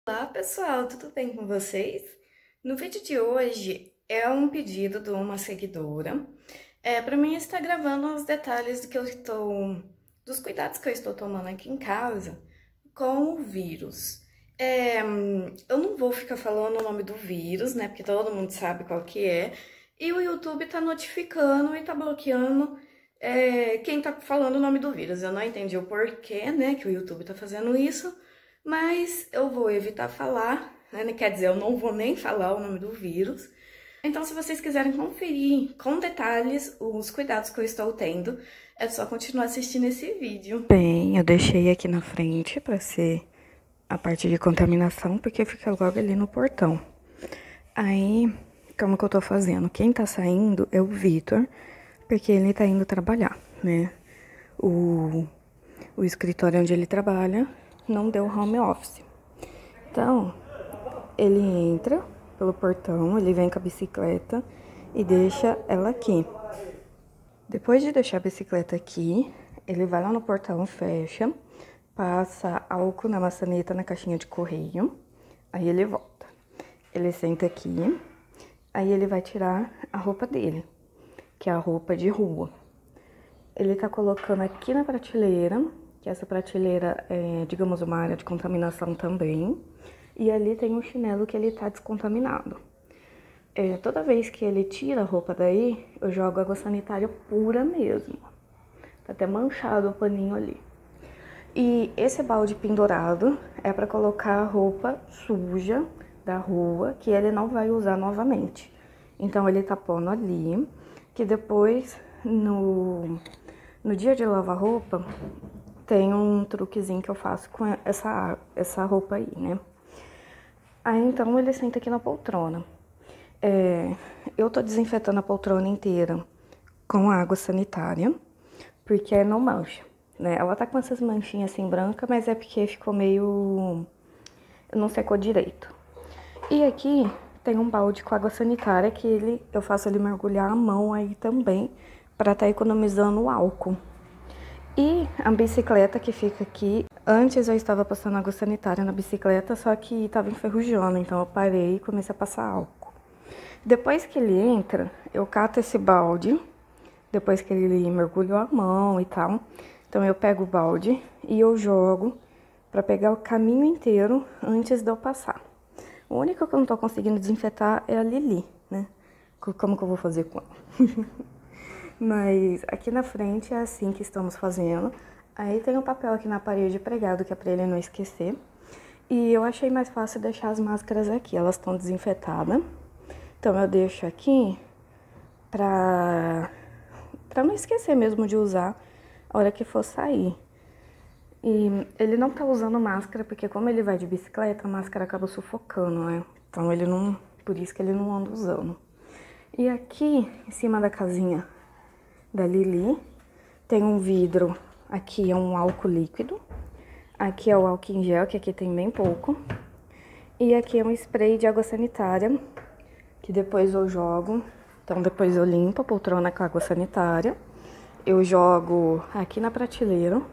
Olá pessoal, tudo bem com vocês? No vídeo de hoje é um pedido de uma seguidora para mim estar gravando os detalhes dos cuidados que eu estou tomando aqui em casa com o vírus. Eu não vou ficar falando o nome do vírus, né? Porque todo mundo sabe qual que é. E o YouTube tá notificando e tá bloqueando quem tá falando o nome do vírus. Eu não entendi o porquê, né, que o YouTube tá fazendo isso. Mas eu vou evitar falar, né? Quer dizer, eu não vou nem falar o nome do vírus. Então, se vocês quiserem conferir com detalhes os cuidados que eu estou tendo, é só continuar assistindo esse vídeo. Bem, eu deixei aqui na frente para ser a parte de contaminação, porque fica logo ali no portão. Aí, como que eu tô fazendo? Quem tá saindo é o Vitor, porque ele tá indo trabalhar, né? O escritório onde ele trabalha não deu home office. Então, ele entra pelo portão, ele vem com a bicicleta e deixa ela aqui. Depois de deixar a bicicleta aqui, ele vai lá no portão, fecha, passa álcool na maçaneta na caixinha de correio, aí ele volta. Ele senta aqui, aí ele vai tirar a roupa dele, que é a roupa de rua. Ele tá colocando aqui na prateleira, que essa prateleira é, digamos, uma área de contaminação também. E ali tem um chinelo que ele tá descontaminado. Toda vez que ele tira a roupa daí, eu jogo água sanitária pura mesmo. Tá até manchado o paninho ali. E esse balde pendurado é pra colocar a roupa suja da rua, que ele não vai usar novamente. Então ele tá pondo ali, que depois, no dia de lavar roupa, tem um truquezinho que eu faço com essa roupa aí, né? Aí, então, ele senta aqui na poltrona. Eu tô desinfetando a poltrona inteira com água sanitária, porque não mancha, né? Ela tá com essas manchinhas assim branca, mas é porque ficou meio... não secou direito. E aqui tem um balde com água sanitária que eu faço ele mergulhar a mão aí também, pra tá economizando o álcool. E a bicicleta que fica aqui, antes eu estava passando água sanitária na bicicleta, só que estava enferrujando, então eu parei e comecei a passar álcool. Depois que ele entra, eu cato esse balde, depois que ele mergulhou a mão e tal, então eu pego o balde e eu jogo para pegar o caminho inteiro antes de eu passar. O único que eu não tô conseguindo desinfetar é a Lili, né? Como que eu vou fazer com ela? Mas aqui na frente é assim que estamos fazendo. Aí tem um papel aqui na parede pregado, que é pra ele não esquecer. E eu achei mais fácil deixar as máscaras aqui, elas estão desinfetadas. Então eu deixo aqui pra não esquecer mesmo de usar a hora que for sair. E ele não tá usando máscara, porque como ele vai de bicicleta, a máscara acaba sufocando, né? Então ele não... por isso que ele não anda usando. E aqui, em cima da casinha da Lili, tem um vidro, aqui é um álcool líquido, aqui é o álcool em gel, que aqui tem bem pouco, e aqui é um spray de água sanitária, que depois eu jogo, então depois eu limpo a poltrona com água sanitária, eu jogo aqui na prateleira,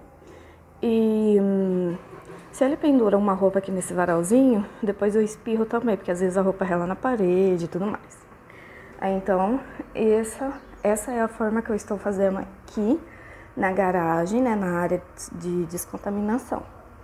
e se ele pendura uma roupa aqui nesse varalzinho, depois eu espirro também, porque às vezes a roupa rela na parede e tudo mais. Aí, então, essa é a forma que eu estou fazendo aqui na garagem, né, na área de descontaminação.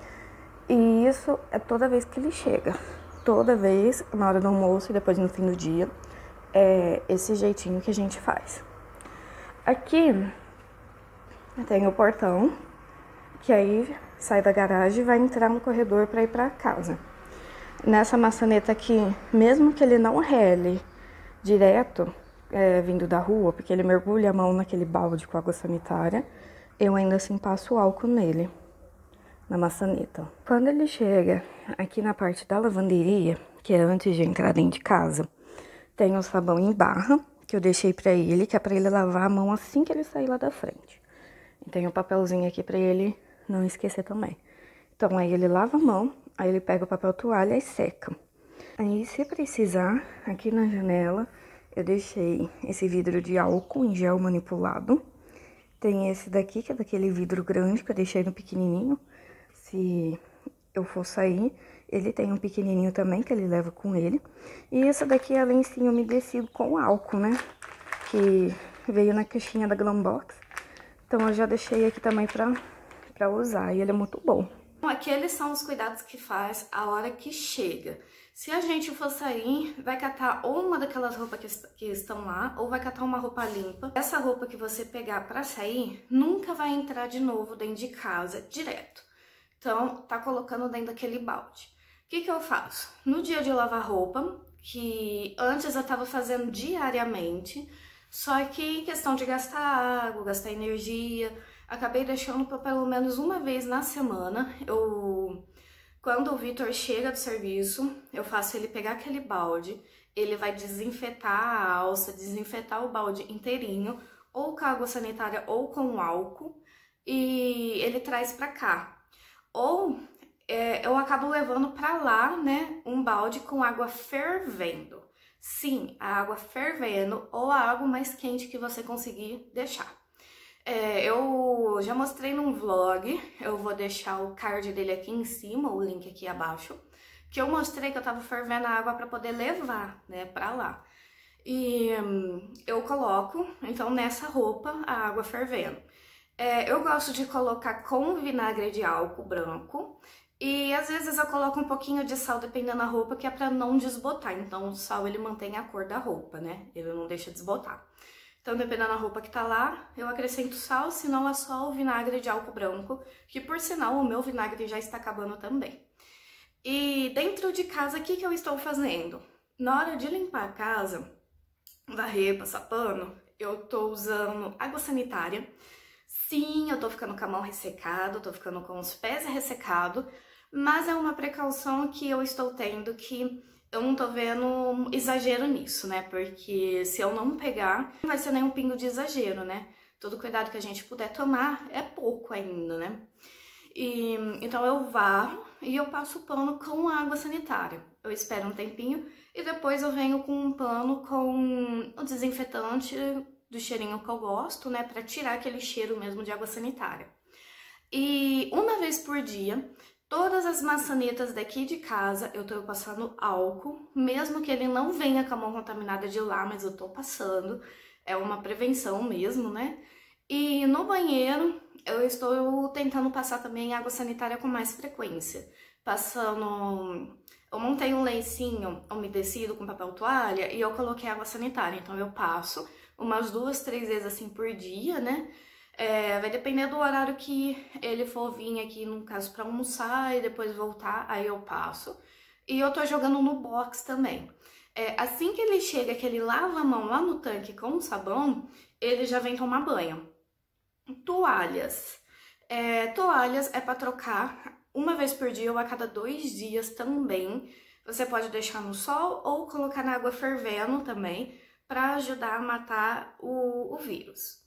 E isso é toda vez que ele chega. Toda vez, na hora do almoço e depois no fim do dia, é esse jeitinho que a gente faz. Aqui tem o portão, que aí sai da garagem e vai entrar no corredor para ir para casa. Nessa maçaneta aqui, mesmo que ele não rele direto, vindo da rua, porque ele mergulha a mão naquele balde com água sanitária, eu ainda assim passo álcool nele, na maçaneta. Quando ele chega aqui na parte da lavanderia, que é antes de entrar dentro de casa, tem um sabão em barra, que eu deixei pra ele, que é pra ele lavar a mão assim que ele sair lá da frente. E tem um papelzinho aqui pra ele não esquecer também. Então, aí ele lava a mão, aí ele pega o papel toalha e seca. Aí, se precisar, aqui na janela, eu deixei esse vidro de álcool em gel manipulado. Tem esse daqui, que é daquele vidro grande, que eu deixei no pequenininho. Se eu for sair, Ele tem um pequenininho também, que ele leva com ele. E essa daqui é lencinho umedecido com álcool, né? Que veio na caixinha da Glambox. Então, eu já deixei aqui também pra usar. E ele é muito bom. Aqueles são os cuidados que faz a hora que chega. Se a gente for sair, vai catar ou uma daquelas roupas que estão lá, ou vai catar uma roupa limpa. Essa roupa que você pegar pra sair, nunca vai entrar de novo dentro de casa, direto. Então, tá colocando dentro daquele balde. O que eu faço? No dia de lavar roupa, que antes eu tava fazendo diariamente, só que em questão de gastar água, gastar energia, acabei deixando pra pelo menos uma vez na semana. Quando o Vitor chega do serviço, eu faço ele pegar aquele balde, ele vai desinfetar a alça, desinfetar o balde inteirinho, ou com água sanitária ou com álcool, e ele traz pra cá. Ou eu acabo levando pra lá, né, um balde com água fervendo. Sim, a água fervendo ou a água mais quente que você conseguir deixar. Eu já mostrei num vlog, eu vou deixar o card dele aqui em cima, o link aqui abaixo, que eu mostrei que eu tava fervendo a água pra poder levar, né, pra lá. E eu coloco, então, nessa roupa, a água fervendo. Eu gosto de colocar com vinagre de álcool branco, e às vezes eu coloco um pouquinho de sal, dependendo da roupa, que é pra não desbotar. Então, o sal, ele mantém a cor da roupa, né, ele não deixa desbotar. Então, dependendo da roupa que tá lá, eu acrescento sal, senão é só o vinagre de álcool branco, que por sinal o meu vinagre já está acabando também. E dentro de casa, o que eu estou fazendo? Na hora de limpar a casa, varrer, passar pano, eu tô usando água sanitária. Sim, eu tô ficando com a mão ressecada, eu tô ficando com os pés ressecados, mas é uma precaução que eu estou tendo que eu não tô vendo exagero nisso, né? Porque se eu não pegar, não vai ser nenhum pingo de exagero, né? Todo cuidado que a gente puder tomar é pouco ainda, né? Então eu varro e eu passo o pano com água sanitária. Eu espero um tempinho e depois eu venho com um pano com o desinfetante do cheirinho que eu gosto, né? Pra tirar aquele cheiro mesmo de água sanitária. E uma vez por dia, todas as maçanetas daqui de casa eu tô passando álcool, mesmo que ele não venha com a mão contaminada de lá, mas eu tô passando. É uma prevenção mesmo, né? E no banheiro eu estou tentando passar também água sanitária com mais frequência. Eu montei um lencinho umedecido com papel toalha e eu coloquei água sanitária. Então eu passo umas 2, 3 vezes assim por dia, né? Vai depender do horário que ele for vir aqui, no caso, pra almoçar e depois voltar, aí eu passo. E eu tô jogando no box também. Assim que ele chega, que ele lava a mão lá no tanque com o sabão, ele já vem tomar banho. Toalhas. Toalhas é pra trocar uma vez por dia ou a cada 2 dias também. Você pode deixar no sol ou colocar na água fervendo também, pra ajudar a matar o vírus.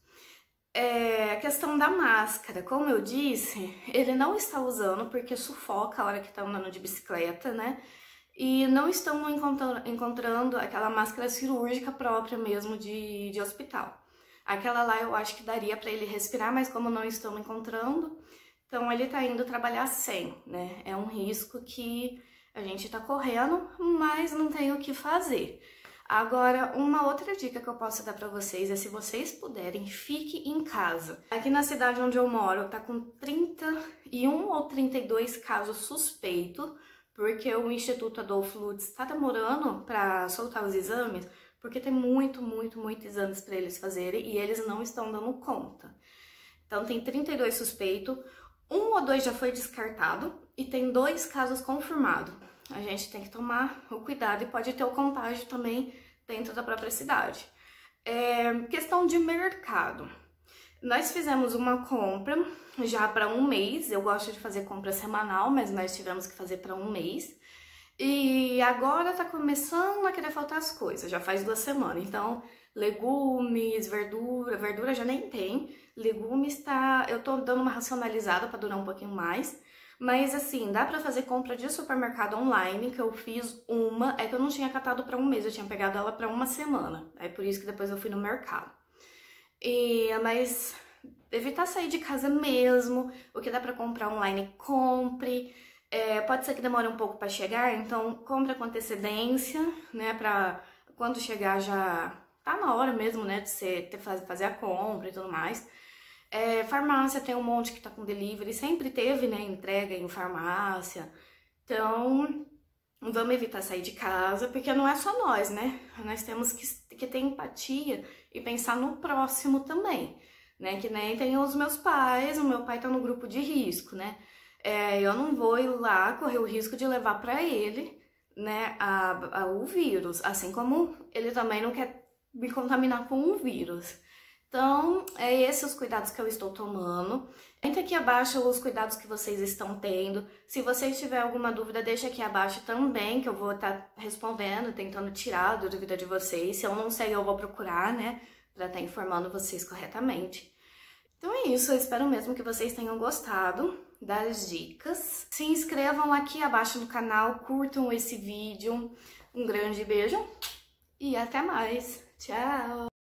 A questão da máscara, como eu disse, ele não está usando porque sufoca a hora que tá andando de bicicleta, né? E não estão encontrando aquela máscara cirúrgica própria mesmo de hospital. Aquela lá eu acho que daria para ele respirar, mas como não estão encontrando, então ele tá indo trabalhar sem, né? É um risco que a gente tá correndo, mas não tem o que fazer. Agora, uma outra dica que eu posso dar pra vocês é, se vocês puderem, fique em casa. Aqui na cidade onde eu moro, tá com 31 ou 32 casos suspeitos, porque o Instituto Adolfo Lutz tá demorando pra soltar os exames, porque tem muito exames pra eles fazerem e eles não estão dando conta. Então, tem 32 suspeitos, 1 ou 2 já foi descartado e tem 2 casos confirmados. A gente tem que tomar o cuidado e pode ter o contágio também dentro da própria cidade. Questão de mercado. Nós fizemos uma compra já para 1 mês. Eu gosto de fazer compra semanal, mas nós tivemos que fazer para 1 mês. E agora tá começando a querer faltar as coisas, já faz 2 semanas. Então, legumes, verdura já nem tem. Legumes eu tô dando uma racionalizada para durar um pouquinho mais. Mas assim, dá pra fazer compra de supermercado online, que eu fiz uma, que eu não tinha catado pra 1 mês, eu tinha pegado ela pra 1 semana. Aí por isso que depois eu fui no mercado. Mas evitar sair de casa mesmo, o que dá pra comprar online, compre. Pode ser que demore um pouco para chegar, então compra com antecedência, né? Pra quando chegar já tá na hora mesmo, né? De você fazer a compra e tudo mais. Farmácia tem um monte que tá com delivery, sempre teve, né? Entrega em farmácia. Então, vamos evitar sair de casa, porque não é só nós, né? Nós temos que ter empatia e pensar no próximo também, né? Que nem tem os meus pais, o meu pai tá no grupo de risco, né? Eu não vou ir lá correr o risco de levar para ele, né, o vírus, assim como ele também não quer me contaminar com o vírus. Então, esses os cuidados que eu estou tomando. Comenta aqui abaixo os cuidados que vocês estão tendo. Se vocês tiverem alguma dúvida, deixa aqui abaixo também, que eu vou estar respondendo, tentando tirar a dúvida de vocês. Se eu não sei, eu vou procurar, né, para estar informando vocês corretamente. Então é isso, eu espero mesmo que vocês tenham gostado das dicas. Se inscrevam aqui abaixo no canal, curtam esse vídeo. Um grande beijo e até mais. Tchau!